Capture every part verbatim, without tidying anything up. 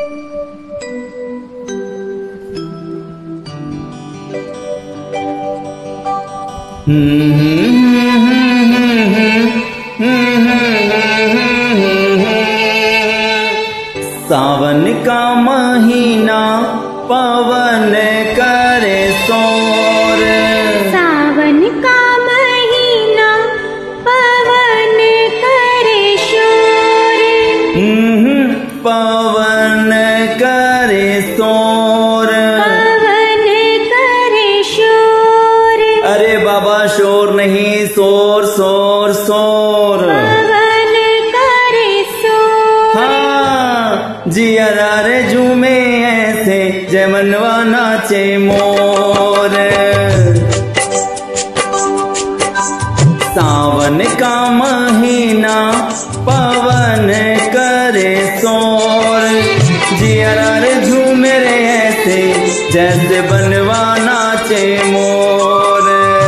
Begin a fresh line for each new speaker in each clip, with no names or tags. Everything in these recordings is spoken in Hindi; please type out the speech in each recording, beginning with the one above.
सावन का महीना पवन करे शोर,
सावन का महीना पवन करे शोर,
पवन करे शोर,
पवन करे शोर।
अरे बाबा शोर नहीं, शोर शोर शोर,
पवन करे शोर।
हाँ जियरा रे झूमे ऐसे जय मनवा नाचे मोर। सावन का महीना पवन करे शोर, जियरा रे झूमे रे ऐसे जैसे बनवा नाचे मोर।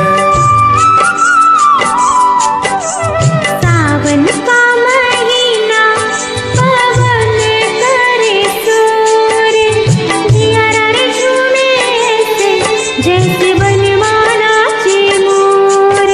सावन का महीना पवन करे शोर, जियरा रे झूमे ऐसे जैसे बनवा नाचे मोर।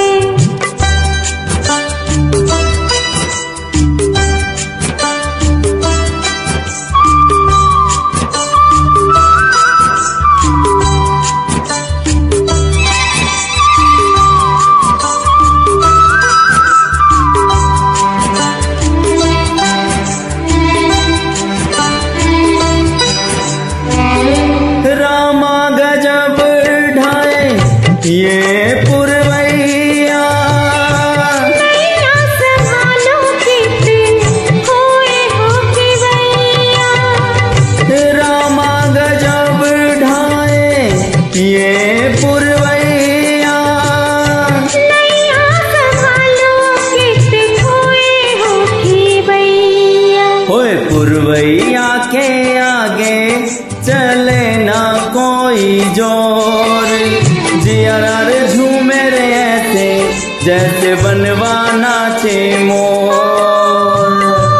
रामा गजब ढाए ये पुरवैया,
नैया संभालो कितने खोए हो खिवैया,
रामा गजब ढाए ये पुरवैया,
नैया संभालो कितने खोए हो खिवैया।
होए पुरवैया के आगे चले ना कोई जोर, जियरा रे झूमे रे ऐसे जैसे बनवा नाचे मोर।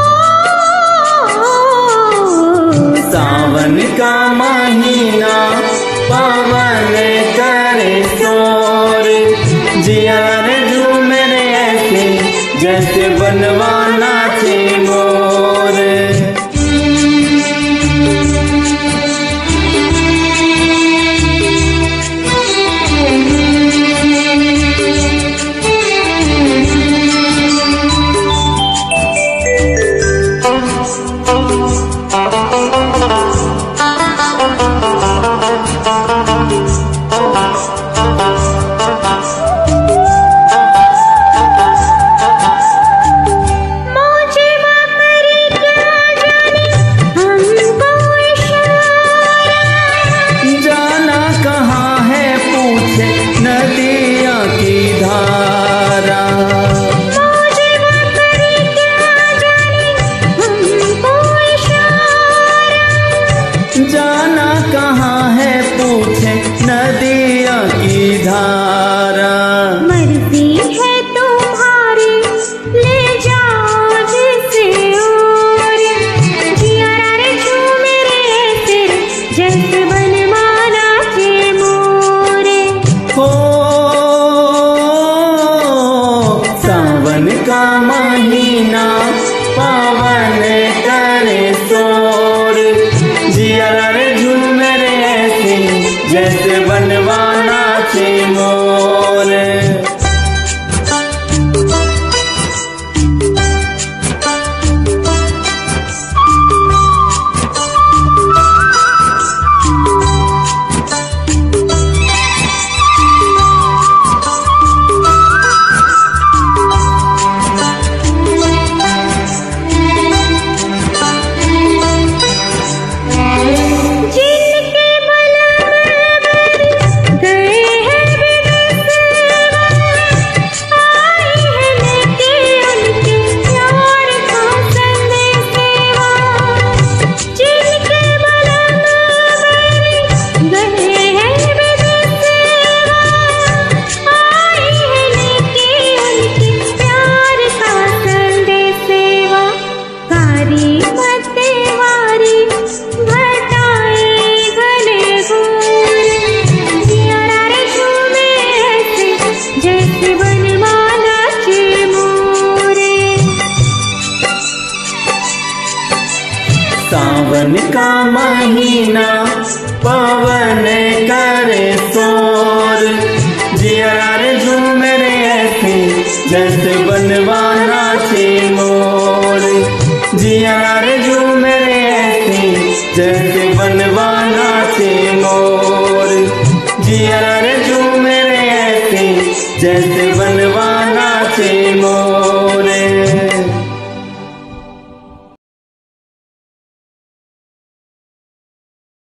सावन का महीना पवन करे शोर, जियरा रे झूमे रे ऐसे जैसे बनवा नाचे मोर।
मौजे माकरी क्या जाने हमको इशारा,
जाना कहाँ है पूछे नदिया की धारा,
मौजे माकरी क्या जाने हमको इशारा,
जाना कहाँ सावन का महीना पवन करे शोर, जिया रे झूम रे ऐसे जैसे बनवा नाचे मोर, जिया रे झूम रे ऐसे जैसे बनवा नाचे मोर, जिया रे झूम रे ऐसे जैसे